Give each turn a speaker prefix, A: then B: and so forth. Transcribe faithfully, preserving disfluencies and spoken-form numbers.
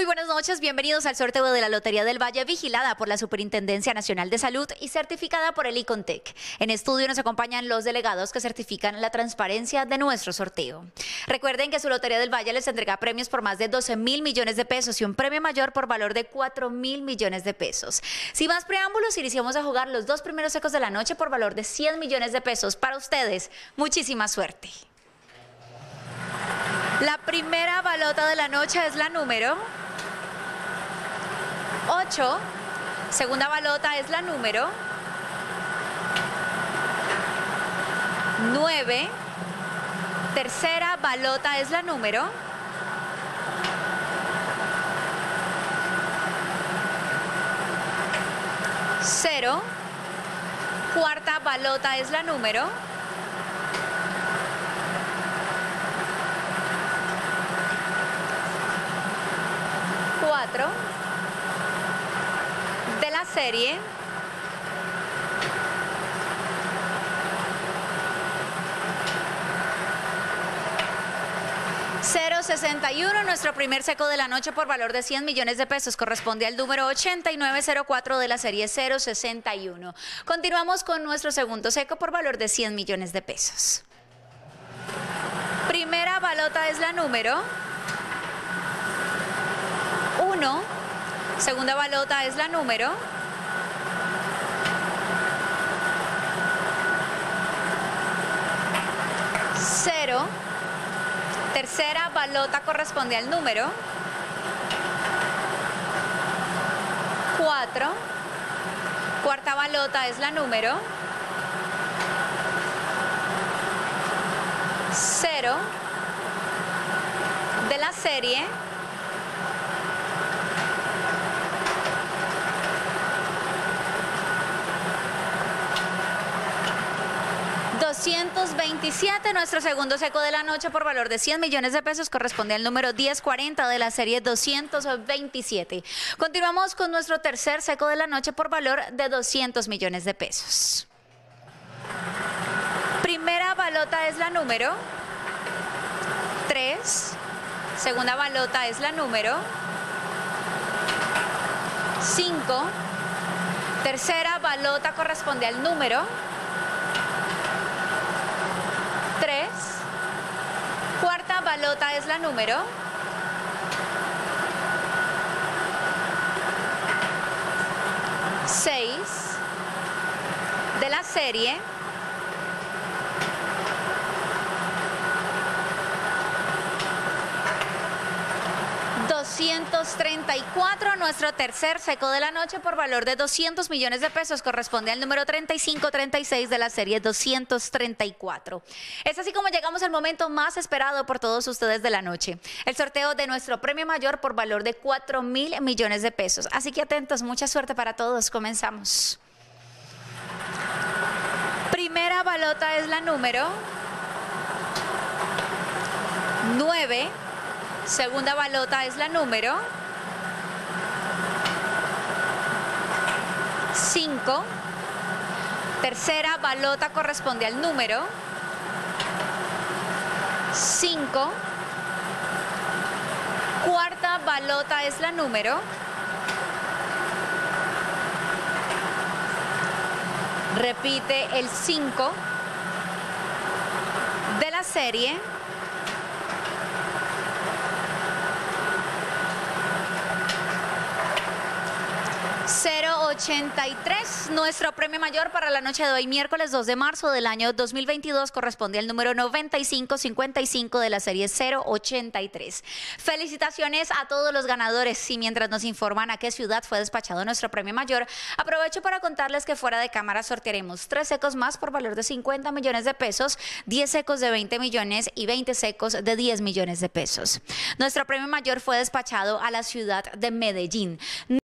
A: Muy buenas noches, bienvenidos al sorteo de la Lotería del Valle, vigilada por la Superintendencia Nacional de Salud y certificada por el ICONTEC. En estudio nos acompañan los delegados que certifican la transparencia de nuestro sorteo. Recuerden que su Lotería del Valle les entrega premios por más de doce mil millones de pesos y un premio mayor por valor de cuatro mil millones de pesos. Sin más preámbulos, iniciamos a jugar los dos primeros secos de la noche por valor de cien millones de pesos. Para ustedes, muchísima suerte. La primera balota de la noche es la número ocho, segunda balota es la número nueve, tercera balota es la número cero, cuarta balota es la número cuatro de la serie cero sesenta y uno. Nuestro primer seco de la noche por valor de cien millones de pesos corresponde al número ochenta y nueve cero cuatro de la serie cero sesenta y uno. Continuamos con nuestro segundo seco por valor de cien millones de pesos. Primera balota es la número uno, segunda balota es la número cero, tercera balota corresponde al número cuatro, cuarta balota es la número cero de la serie doscientos veintisiete. Nuestro segundo seco de la noche por valor de cien millones de pesos corresponde al número diez cuarenta de la serie doscientos veintisiete. Continuamos con nuestro tercer seco de la noche por valor de doscientos millones de pesos. Primera balota es la número tres, segunda balota es la número cinco, tercera balota corresponde al número tres, cuarta balota es la número seis de la serie doscientos treinta y cuatro. Nuestro tercer seco de la noche por valor de doscientos millones de pesos corresponde al número treinta y cinco treinta y seis de la serie doscientos treinta y cuatro. Es así como llegamos al momento más esperado por todos ustedes de la noche, el sorteo de nuestro premio mayor por valor de cuatro mil millones de pesos. Así que atentos, mucha suerte para todos. Comenzamos. Primera balota es la número nueve. Segunda balota es la número cinco. Tercera balota corresponde al número cinco. Cuarta balota es la número repite el cinco de la serie cero ochenta y tres. Nuestro premio mayor para la noche de hoy, miércoles dos de marzo del año dos mil veintidós, corresponde al número noventa y cinco cincuenta y cinco de la serie cero ochenta y tres. Felicitaciones a todos los ganadores. Y mientras nos informan a qué ciudad fue despachado nuestro premio mayor, aprovecho para contarles que fuera de cámara sortearemos tres secos más por valor de cincuenta millones de pesos, diez secos de veinte millones y veinte secos de diez millones de pesos. Nuestro premio mayor fue despachado a la ciudad de Medellín.